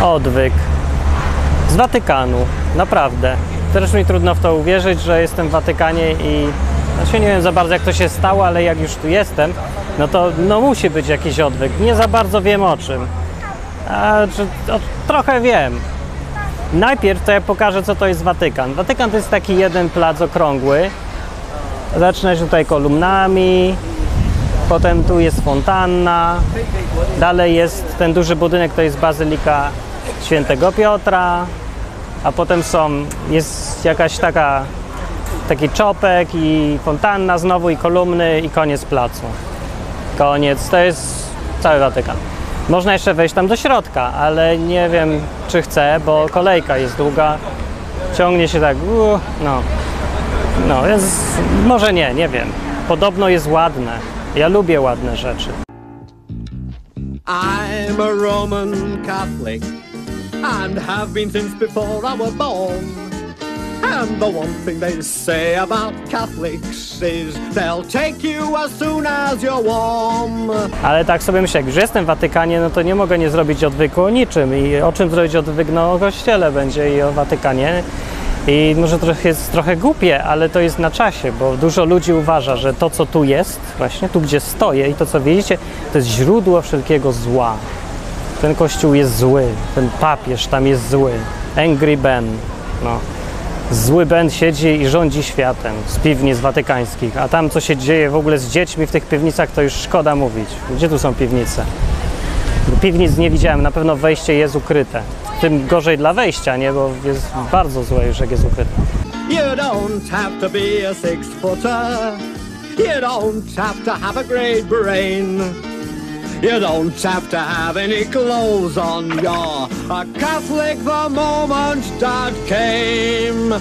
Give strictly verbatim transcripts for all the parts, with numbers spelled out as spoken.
odwyk z Watykanu, naprawdę. Też mi trudno w to uwierzyć, że jestem w Watykanie i znaczy nie wiem za bardzo jak to się stało, ale jak już tu jestem, no to no musi być jakiś odwyk. Nie za bardzo wiem o czym, a czy, o, trochę wiem. Najpierw to ja pokażę, co to jest Watykan. Watykan to jest taki jeden plac okrągły. Zaczyna się tutaj kolumnami, potem tu jest fontanna, dalej jest ten duży budynek, to jest Bazylika Świętego Piotra, a potem są, jest jakaś taka, taki czopek i fontanna znowu i kolumny i koniec placu. Koniec, to jest cały Watykan. Można jeszcze wejść tam do środka, ale nie wiem, czy chcę, bo kolejka jest długa, ciągnie się tak, uh, no, no, więc może nie, nie wiem. Podobno jest ładne. Ja lubię ładne rzeczy. I'm a Roman Catholic and have been since before I was born. And the one thing they say about Catholics is they'll take you as soon as you're warm. Ale tak sobie myślę, jak już jestem w Watykanie, no to nie mogę nie zrobić odwyku o niczym. I o czym zrobić odwyk? No o Kościele będzie i o Watykanie. I może trochę jest trochę głupie, ale to jest na czasie, bo dużo ludzi uważa, że to, co tu jest, właśnie tu, gdzie stoję i to, co widzicie, to jest źródło wszelkiego zła. Ten kościół jest zły, ten papież tam jest zły. Angry Ben, no. Zły Ben siedzi i rządzi światem z piwnic watykańskich, a tam, co się dzieje w ogóle z dziećmi w tych piwnicach, to już szkoda mówić. Gdzie tu są piwnice? Piwnic nie widziałem, na pewno wejście jest ukryte. Tym gorzej dla wejścia, nie? Bo jest bardzo złe już, jak jest ukryte. You don't have to be a six-footer. You don't have to have a great brain. You don't have to have any clothes on. You're a Catholic the moment Dad came.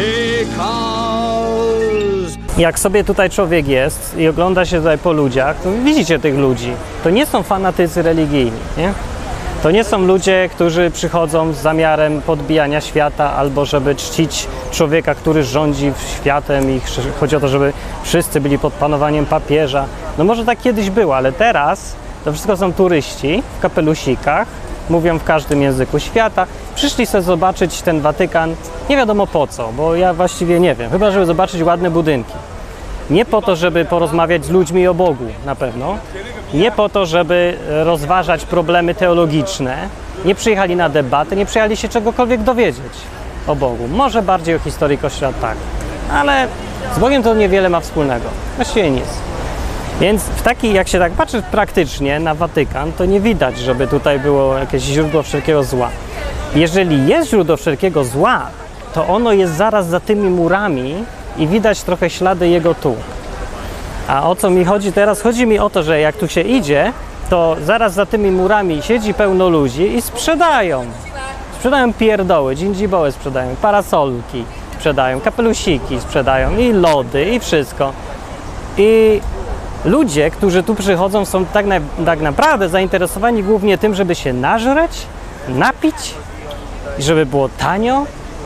Because... Jak sobie tutaj człowiek jest i ogląda się tutaj po ludziach, to widzicie tych ludzi. To nie są fanatycy religijni, nie? To nie są ludzie, którzy przychodzą z zamiarem podbijania świata albo żeby czcić człowieka, który rządzi światem i chodzi o to, żeby wszyscy byli pod panowaniem papieża. No może tak kiedyś było, ale teraz to wszystko są turyści w kapelusikach, mówią w każdym języku świata. Przyszli sobie zobaczyć ten Watykan, nie wiadomo po co, bo ja właściwie nie wiem, chyba żeby zobaczyć ładne budynki. Nie po to, żeby porozmawiać z ludźmi o Bogu, na pewno. Nie po to, żeby rozważać problemy teologiczne. Nie przyjechali na debatę, nie przyjechali się czegokolwiek dowiedzieć o Bogu. Może bardziej o historii Kościoła, tak. Ale z Bogiem to niewiele ma wspólnego. Właściwie nic. Więc w taki, jak się tak patrzy praktycznie na Watykan, to nie widać, żeby tutaj było jakieś źródło wszelkiego zła. Jeżeli jest źródło wszelkiego zła, to ono jest zaraz za tymi murami i widać trochę ślady jego tu. A o co mi chodzi teraz? Chodzi mi o to, że jak tu się idzie, to zaraz za tymi murami siedzi pełno ludzi i sprzedają. Sprzedają pierdoły, dżindziboły sprzedają, parasolki sprzedają, kapelusiki sprzedają i lody i wszystko. I ludzie, którzy tu przychodzą, są tak, na, tak naprawdę zainteresowani głównie tym, żeby się nażreć, napić, żeby było tanio,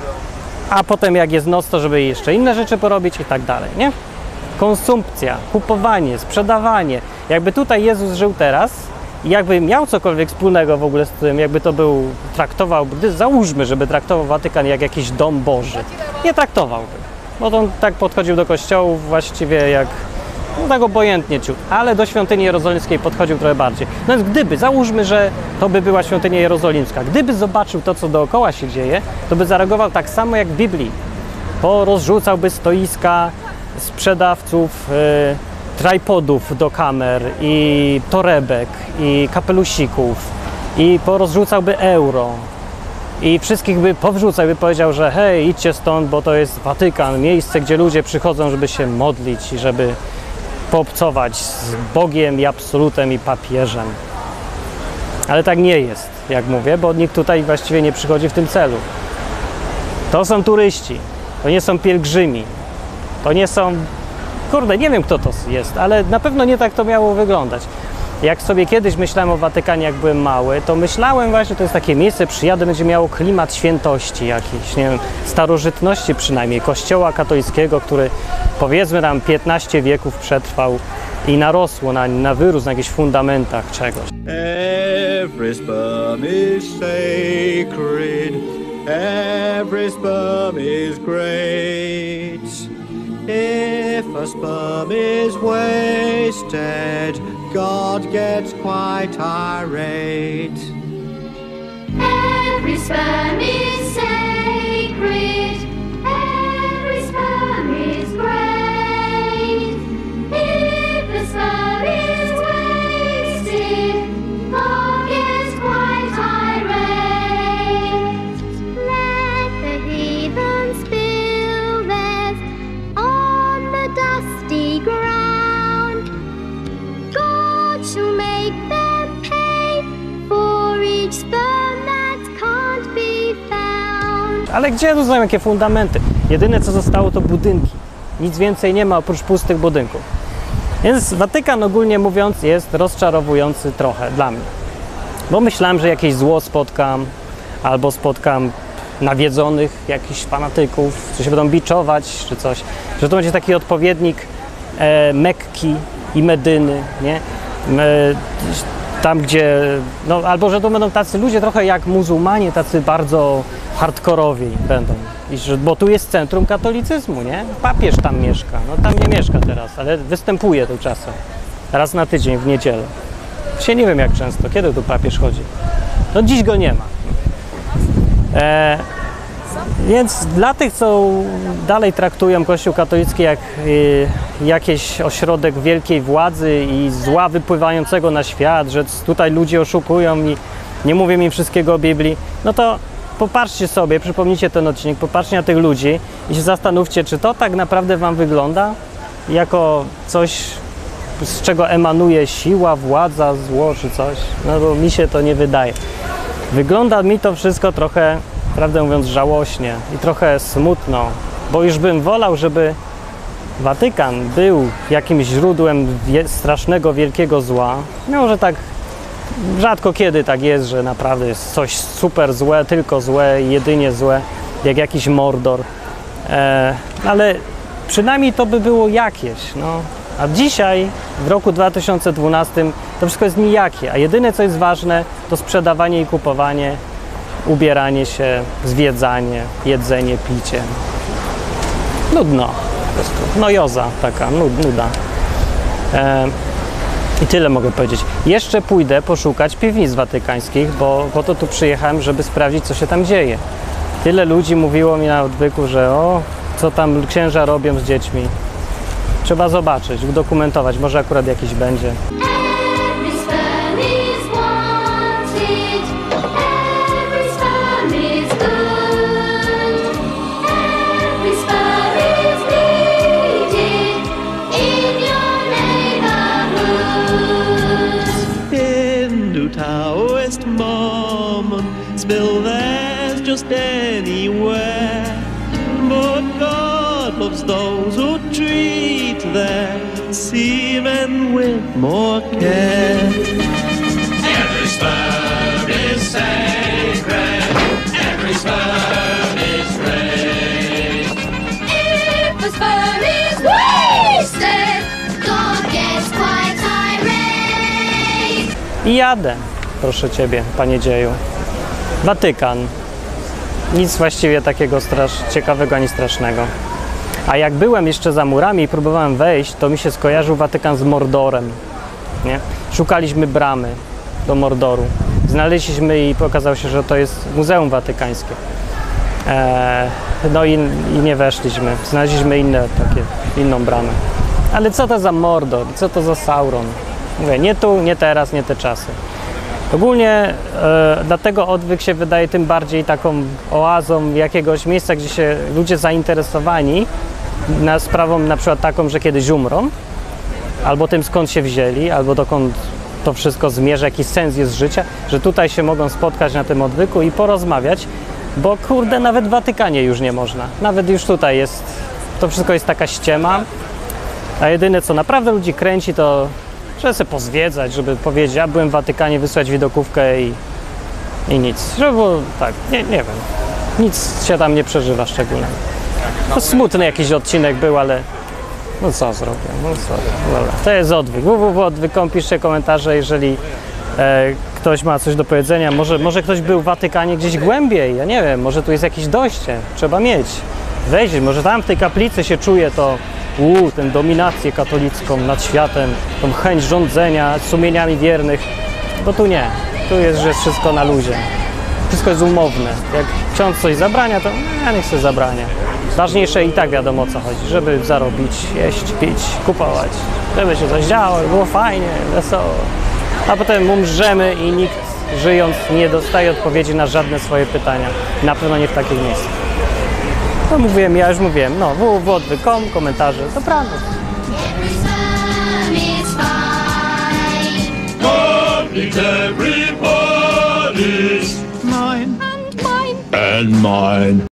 a potem jak jest noc, to żeby jeszcze inne rzeczy porobić i tak dalej, nie? Konsumpcja, kupowanie, sprzedawanie. Jakby tutaj Jezus żył teraz i jakby miał cokolwiek wspólnego w ogóle z tym, jakby to był, traktował, gdy załóżmy, żeby traktował Watykan jak jakiś dom Boży. Nie traktowałby, bo on tak podchodził do kościołów właściwie jak, no tak obojętnie ciut, ale do świątyni jerozolimskiej podchodził trochę bardziej. No więc gdyby, załóżmy, że to by była świątynia jerozolimska, gdyby zobaczył to, co dookoła się dzieje, to by zareagował tak samo jak w Biblii. Porozrzucałby stoiska sprzedawców y, tripodów do kamer i torebek i kapelusików i porozrzucałby euro i wszystkich by powrzucał i by powiedział, że hej, idźcie stąd, bo to jest Watykan, miejsce, gdzie ludzie przychodzą, żeby się modlić i żeby poobcować z Bogiem i absolutem i papieżem. Ale tak nie jest, jak mówię, bo nikt tutaj właściwie nie przychodzi w tym celu. To są turyści, to nie są pielgrzymi. To nie są... Kurde, nie wiem kto to jest, ale na pewno nie tak to miało wyglądać. Jak sobie kiedyś myślałem o Watykanie, jak byłem mały, to myślałem właśnie, to jest takie miejsce, przyjadę, będzie miało klimat świętości jakiejś, nie wiem, starożytności przynajmniej, kościoła katolickiego, który powiedzmy nam piętnaście wieków przetrwał i narosło na, na wyrósł na jakichś fundamentach czegoś. Every sperm is sacred. Every sperm is great. If a sperm is wasted, God gets quite irate. Every sperm is sacred. Every sperm is great. If the sperm is wasted, God gets quite irate. Let the heathen spill theirs on the dusty ground. God shall make them pay for each sperm that can't be found. Ale gdzie tu są jakie fundamenty? Jedyne co zostało to budynki. Nic więcej nie ma oprócz pustych budynków. Więc Watykan ogólnie mówiąc jest rozczarowujący trochę dla mnie. Bo myślałem, że jakieś zło spotkam, albo spotkam nawiedzonych jakichś fanatyków, co się będą biczować, czy coś. Że to będzie taki odpowiednik e, Mekki i Medyny, nie? E, tam gdzie, no albo że to będą tacy ludzie trochę jak muzułmanie, tacy bardzo hardkorowi będą. I że, bo tu jest centrum katolicyzmu, nie? Papież tam mieszka, no tam nie mieszka teraz, ale występuje tu czasem. Raz na tydzień w niedzielę. Się nie wiem jak często, kiedy tu papież chodzi. No dziś go nie ma. E, więc dla tych, co dalej traktują Kościół katolicki jak y, jakiś ośrodek wielkiej władzy i zła wypływającego na świat, że tutaj ludzie oszukują i nie mówię im wszystkiego o Biblii, no to popatrzcie sobie, przypomnijcie ten odcinek, popatrzcie na tych ludzi i się zastanówcie, czy to tak naprawdę wam wygląda jako coś, z czego emanuje siła, władza, zło czy coś. No bo mi się to nie wydaje. Wygląda mi to wszystko trochę, prawdę mówiąc, żałośnie i trochę smutno, bo już bym wolał, żeby Watykan był jakimś źródłem wie- strasznego, wielkiego zła. Mimo że tak rzadko kiedy tak jest, że naprawdę jest coś super złe, tylko złe, jedynie złe, jak jakiś Mordor. E, ale przynajmniej to by było jakieś, no. A dzisiaj, w roku dwa tysiące dwunastym, to wszystko jest nijakie, a jedyne co jest ważne, to sprzedawanie i kupowanie, ubieranie się, zwiedzanie, jedzenie, picie. Nudno po prostu. No joza taka, nud, nuda. E, I tyle mogę powiedzieć. Jeszcze pójdę poszukać piwnic watykańskich, bo po to tu przyjechałem, żeby sprawdzić, co się tam dzieje. Tyle ludzi mówiło mi na odwyku, że o, co tam księża robią z dziećmi. Trzeba zobaczyć, udokumentować, może akurat jakiś będzie. Every sperm is wanted. Every sperm is good. Every sperm is needed in your neighborhood. Hindu, Taoist, Mormon, spill theirs just anywhere. But God loves those who treat their semen with more care. Every sperm is sacred. Every sperm is great. If the sperm is wasted, God gets quite irate. I jadę, proszę Ciebie, Panie dzieju. Watykan. Nic właściwie takiego strasz, ciekawego ani strasznego. A jak byłem jeszcze za murami i próbowałem wejść, to mi się skojarzył Watykan z Mordorem. Nie? Szukaliśmy bramy do Mordoru. Znaleźliśmy i okazało się, że to jest Muzeum Watykańskie. Eee, no i, i nie weszliśmy. Znaleźliśmy inne, takie, inną bramę. Ale co to za Mordor? Co to za Sauron? Mówię, nie tu, nie teraz, nie te czasy. Ogólnie e, dlatego odwyk się wydaje tym bardziej taką oazą jakiegoś miejsca, gdzie się ludzie zainteresowani na sprawą na przykład taką, że kiedyś umrą, albo tym skąd się wzięli, albo dokąd to wszystko zmierza, jaki sens jest życia, że tutaj się mogą spotkać na tym odwyku i porozmawiać, bo kurde, nawet w Watykanie już nie można. Nawet już tutaj jest, to wszystko jest taka ściema, a jedyne co naprawdę ludzi kręci to żeby sobie pozwiedzać, żeby powiedzieć, ja byłem w Watykanie, wysłać widokówkę i, i nic. Żeby było tak, nie, nie wiem, nic się tam nie przeżywa szczególnego. To smutny jakiś odcinek był, ale No co zrobię? No sorry. Dobra. To jest odwyk. w w w kropka odwyk kropka com. Piszcie komentarze, jeżeli e, ktoś ma coś do powiedzenia. Może, może ktoś był w Watykanie gdzieś głębiej. Ja nie wiem, może tu jest jakieś dojście. Trzeba mieć. Wejść, może tam w tej kaplicy się czuje to uu, tę dominację katolicką nad światem, tą chęć rządzenia sumieniami wiernych. Bo tu nie. Tu jest, że jest wszystko na luzie. Wszystko jest umowne. Jak ksiądz coś zabrania, to ja niech sobie zabrania. Ważniejsze i tak wiadomo o co chodzi, żeby zarobić, jeść, pić, kupować, żeby się coś działo, było fajnie, wesoło. A potem umrzemy i nikt żyjąc nie dostaje odpowiedzi na żadne swoje pytania. Na pewno nie w takich miejscach. No mówiłem, ja już mówiłem, no w w w kropka odwyk kropka com, komentarze, to prawda. Every sperm is fine. Complete everybody's Mine. And mine. and mine.